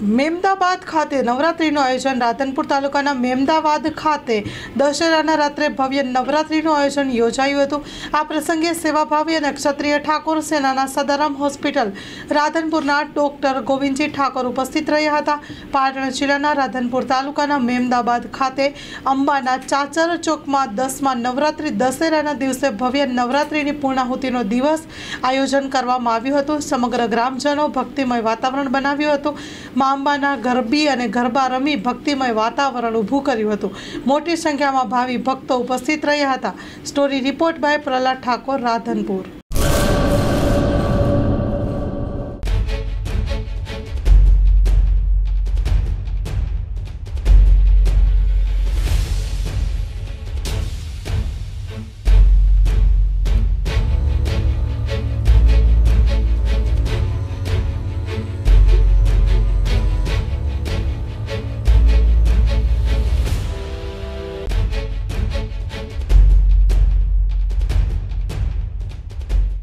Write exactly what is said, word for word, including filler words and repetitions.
મેમદાવાદ ખાતે નવરાત્રીનું આયોજન। રાધનપુર તાલુકાના મેમદાવાદ ખાતે દશેરાના રાત્રે ભવ્ય નવરાત્રીનું આયોજન યોજાયું હતું। આ પ્રસંગે સેવાભાવી અને ક્ષત્રિય ઠાકોર સેનાના સદારામ હોસ્પિટલ રાધનપુરના ડોક્ટર ગોવિંદજી ઠાકોર ઉપસ્થિત રહ્યા હતા। પાટણ જિલ્લાના રાધનપુર તાલુકાના મેમદાવાદ ખાતે અંબાના ચાચર ચોકમાં દસમા નવરાત્રી દશેરાના દિવસે ભવ્ય નવરાત્રીની પૂર્ણાહુતિનો દિવસ આયોજન કરવામાં આવ્યું હતું। સમગ્ર ગ્રામજનો ભક્તિમય વાતાવરણ બનાવ્યું હતું। મા અંબાના ગરબી અને ગરબા રમી ભક્તિમય વાતાવરણ ઊભું કર્યું હતું। મોટી સંખ્યામાં ભાવિ ભક્તો ઉપસ્થિત રહ્યા હતા। Story report by Prahlad Thakor, Radhanpur.